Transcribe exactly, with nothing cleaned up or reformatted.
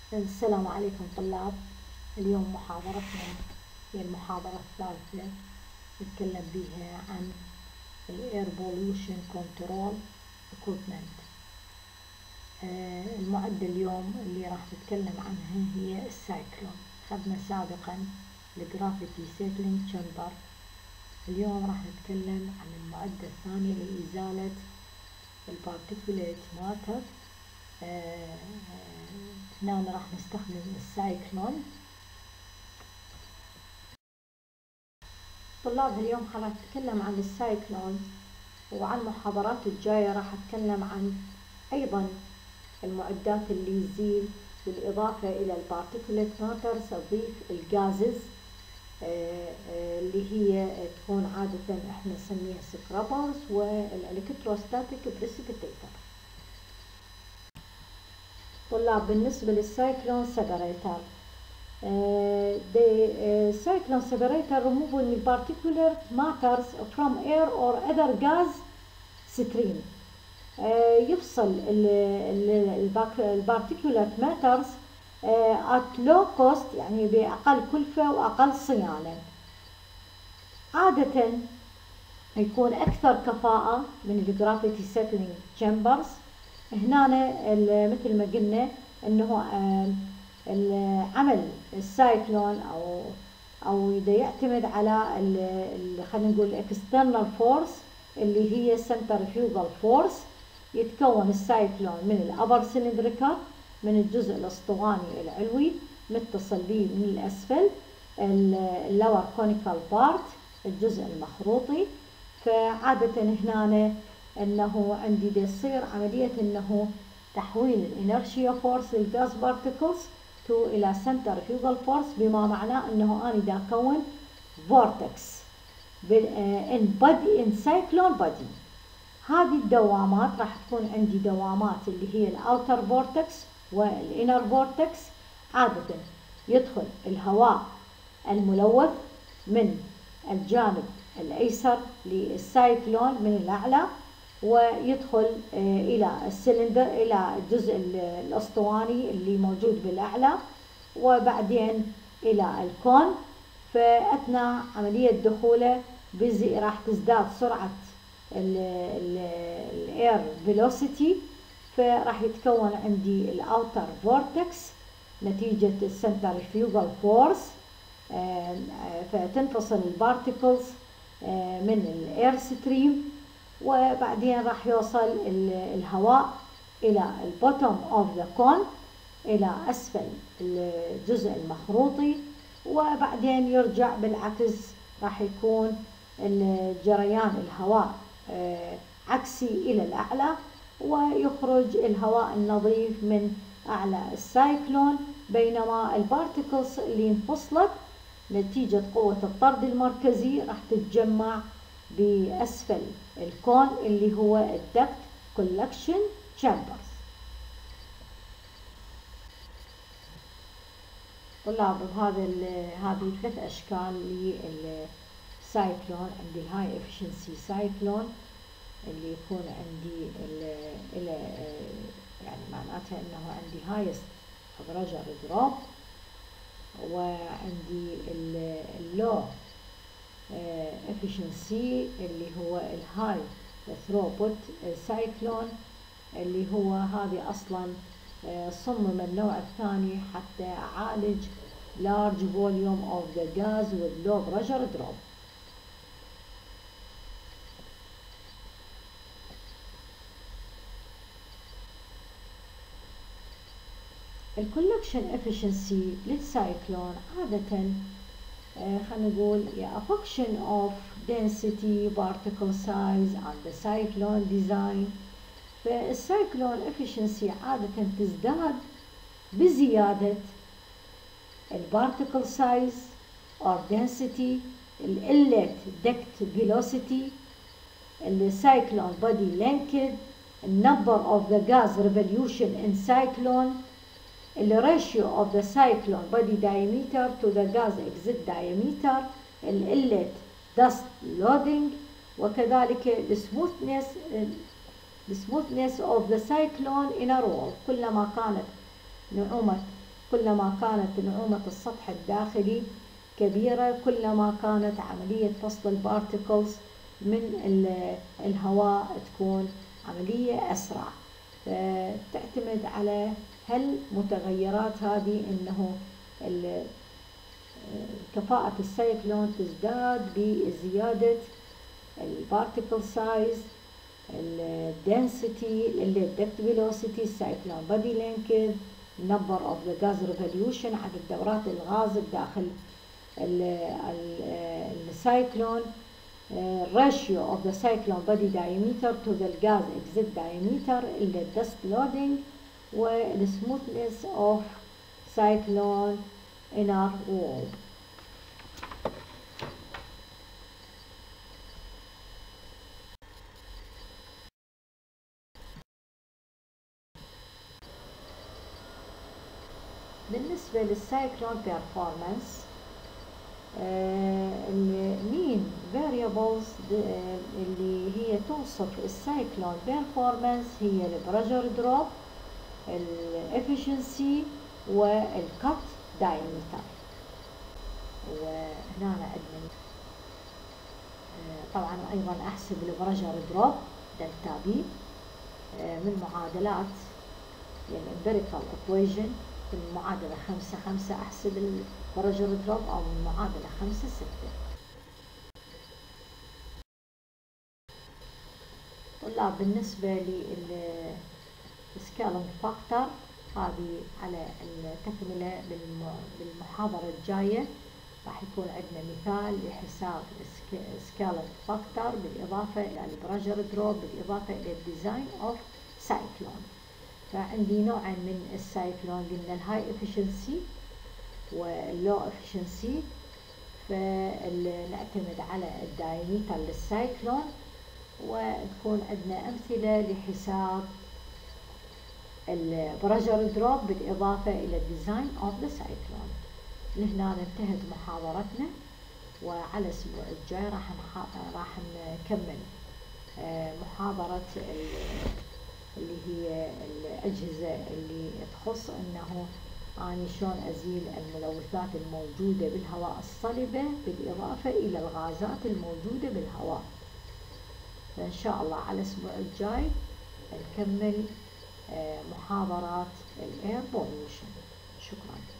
السلام عليكم طلاب. اليوم محاضرتنا هي المحاضرة الثالثة نتكلم بها عن ال Air Pollution Control Equipment. المعدة اليوم اللي راح نتكلم عنها هي السايكلون. خدنا سابقا الجرافيتي سيتلينج تشامبر. اليوم راح نتكلم عن المعدة الثانية لإزالة البارتيكوليت ماتر. هنا راح نستخدم السايكلون. طلاب اليوم راح نتكلم عن السايكلون، وعن المحاضرات الجاية راح أتكلم عن أيضا المعدات اللي يزيل، بالإضافة إلى البارتيكوليت ماترز أضيف الغازز اللي هي تكون عادة احنا نسميها سكرابرز والالكتروستاتيك بريسيبيتيتر. طلاب بالنسبة للسايكلون سيبريتر، the cyclone separator removing particulate matters from air or other gas stream. يفصل البارتيكولات ماترز at low cost، يعني بأقل كلفة وأقل صيانة. عادة يكون أكثر كفاءة من الجرافيتي سيتلينج تشامبرز. هنا مثل ما قلنا انه العمل السايكلون او او اذا يعتمد على خلينا نقول الاكسترنال فورس اللي هي سنترفيوجال فورس. يتكون السايكلون من الابر سلندريكال، من الجزء الاسطواني العلوي متصل به من الاسفل اللور كونيكال بارت الجزء المخروطي. فعادة هنا انه عندي دي يصير عملية انه تحويل الانرشيا فورس للغاز بارتيكلز تو الى سنترفيوجال فورس، بما معناه انه انا دا اكون فورتكس ان بادي ان سايكلون بادي. هذه الدوامات راح تكون عندي دوامات اللي هي الاوتر فورتكس والانر فورتكس. عادة يدخل الهواء الملوث من الجانب الايسر للسايكلون من الاعلى، ويدخل الى السلندر الى الجزء الاسطواني اللي موجود بالاعلى، وبعدين الى الكون. فاثناء عمليه دخوله بزي راح تزداد سرعه الاير فيلوسيتي، فراح يتكون عندي الاوتر فورتكس نتيجه السنترفيوجال فورس، فتنفصل البارتيكلز من الاير ستريم، وبعدين راح يوصل الهواء الى البوتوم اوف ذا كون الى اسفل الجزء المخروطي، وبعدين يرجع بالعكس. راح يكون جريان الهواء عكسي الى الاعلى، ويخرج الهواء النظيف من اعلى السايكلون، بينما البارتيكلز اللي انفصلت نتيجة قوة الطرد المركزي راح تتجمع بأسفل الكون اللي هو الدكت كولكشن تشامبرز. طلاب هذا هذه ثلاث اشكال للسايكلون. عندي الهاي افشنسي سايكلون اللي يكون عندي الى يعني معناتها انه عندي هايست بريشر دروب، وعندي اللو efficiency اللي هو الهاي ثروبوت سايكلون، اللي هو هذه اصلا صمم النوع الثاني حتى اعالج large volume of the gas with low pressure drop. الكولكشن efficiency للسايكلون عادة خلينا نقول a function of density particle size and the cyclone design. فالسايكلون efficiency عادة تزداد بزيادة البارتيكل size or density، القلة duct velocity، السايكلون body length، number of the gas revolution in cyclone، the ratio of the cyclone body diameter to the gas exit diameter، القلة dust loading، وكذلك the smoothness the smoothness of the cyclone inner wall. كلما كانت نعومة كلما كانت نعومة السطح الداخلي كبيرة كلما كانت عملية فصل البارتيكلز من الهواء تكون عملية أسرع. تعتمد على هالمتغيرات هذه انه كفاءة السايكلون تزداد بزيادة البارتيكل سايز، الدنسيتي، الدبت فيلوسيتي، السايكلون بادي لينكث، number of the gas revolution، عدد دورات الغاز الداخل السايكلون، ratio of the cyclone body diameter to the gas exit diameter، الدست لودينج، والسموثنس of cyclone inner wall. بالنسبة للسايكلون performance، المين variables اللي هي توصف السايكلون performance هي البريشر دروب، الافشنسي، والكت دايمتر. وهنا عندنا طبعا ايضا احسب البريشر دروب دلتا بي من معادلات الامبيريكال ايكويشن. في المعادلة خمسة خمسة أحسب البريشر دروب، أو من المعادلة خمسة ستة. طلاب بالنسبة للسكالينج فاكتور هذه على التكملة بالمحاضرة الجاية راح يكون عندنا مثال لحساب السكالينج فاكتور بالإضافة إلى البريشر دروب بالإضافة إلى الديزاين أوف سايكلون. فعندي نوعين من السايكلون، قلنا الهاي افشنسي واللو افشنسي. فنعتمد على الدايمتر للسايكلون، وتكون عندنا امثله لحساب البريشر دروب بالاضافه الى الديزاين اوف ذا سايكلون. لهنا انتهت محاضرتنا، وعلى الاسبوع الجاي راح راح نكمل محاضره اللي هي الأجهزة اللي تخص أنه أنا شلون أزيل الملوثات الموجودة بالهواء الصلبة بالإضافة إلى الغازات الموجودة بالهواء. فإن شاء الله على الأسبوع الجاي نكمل محاضرات الإير بوليوشن. شكرا.